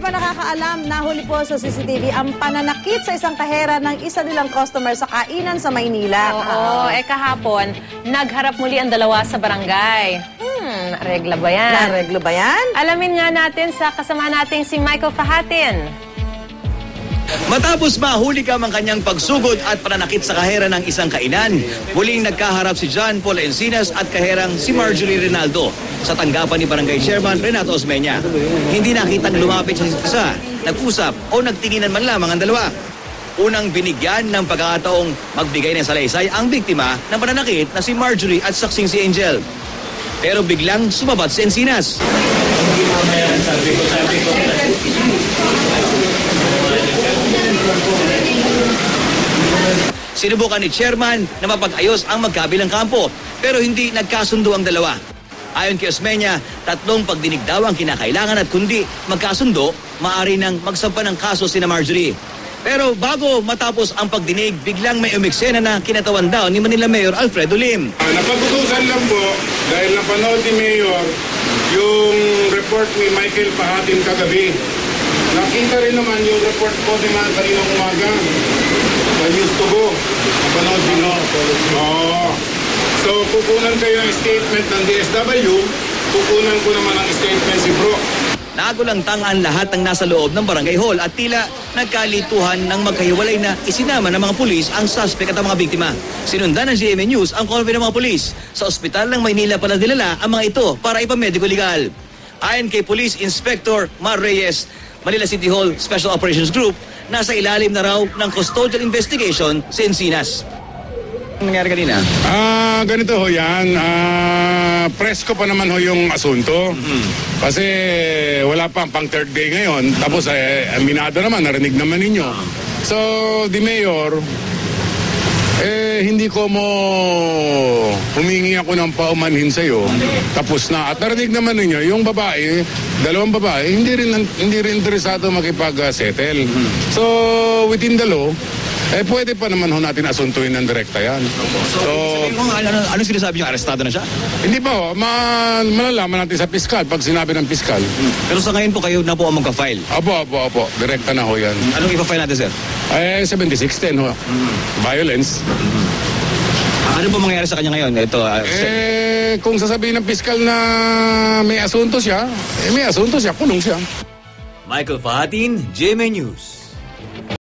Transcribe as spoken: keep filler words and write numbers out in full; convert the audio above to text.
pa nakakaalam, nahuli po sa C C T V ang pananakit sa isang kahera ng isa nilang customer sa kainan sa Maynila. Oo, eh kahapon, nagharap muli ang dalawa sa barangay. Hmm, regla ba yan? Nareglo ba yan? Alamin nga natin sa kasama nating si Michael Fahatin. Matapos mahuli ka ang kanyang pagsugod at pananakit sa kahera ng isang kainan, muling nagkaharap si John Paul Encinas at kaherang si Marjorie Rinaldo sa tanggapan ni Barangay Chairman Renato Osmeña. Hindi nakitang lumapit sa isa, nag-usap o nagtinginan man lamang ang dalawa. Unang binigyan ng pagkakataong magbigay ng salaysay ang biktima ng pananakit na si Marjorie at saksing si Angel. Pero biglang sumabat si Encinas. Sinubukan ni Chairman na mapag-ayos ang magkabilang kampo pero hindi nagkasundo ang dalawa. Ayon kay Osmeña, tatlong pagdinig daw ang kinakailangan at kundi magkasundo, maaari nang magsampa ng kaso sina Marjorie. Pero bago matapos ang pagdinig, biglang may umiksena na kinatawan daw ni Manila Mayor Alfredo Lim. Uh, Napag-utusan lang po dahil napanood ni Mayor yung report ni Michael Fahatin kagabi. Nakita rin naman yung report ko ni mga kaninang umaga sa News to Go. Napanood din o. Oo. So, kukunan kayo ng statement ng D S W, kukunan ko naman ang statement si Bro. Nagulangtang ang lahat ng nasa loob ng barangay hall at tila nagkalituhan ng magkahiwalay na isinama ng mga pulis ang suspect at ang mga biktima. Sinundan ng G M A News ang convoy ng mga pulis. Sa ospital ng Maynila pala dinala ang mga ito para ipamediko legal. Ayon kay Police Inspector Mar Reyes, Manila City Hall Special Operations Group, nasa ilalim na raw ng custodial investigation sa Encinas. Ano nangyari kanina? Ah, ganito ho yan. Ah, presko pa naman ho yung asunto. Mm-hmm. Kasi wala pa pang third day ngayon. Tapos eh, aminado naman, narinig naman ninyo. So, the mayor, eh, hindi ko mo humingi ako ng paumanhin sa'yo. Tapos na. At narinig naman ninyo, yung babae, dalawang babae, hindi rin, hindi rin interesado makipag-settle. Mm-hmm. So, within the law, eh, pwede pa naman ho natin asuntuin ng direkta yan. So, so ano, ano, ano sinasabi niyo? Arestado na siya? Hindi pa ho. Ma malalaman natin sa piskal pag sinabi ng piskal. Hmm. Pero sa ngayon po kayo na po ang magka-file? Opo, opo, opo. Direkta na ho yan. Anong ipa-file natin, sir? Eh, seventy-six ten ho. Hmm. Violence. Hmm. Ano po mangyayari sa kanya ngayon? Ito, uh, eh, kung sasabihin ng piskal na may asunto siya, eh, may asunto siya, kulong siya. Michael Fahatin, G M A News.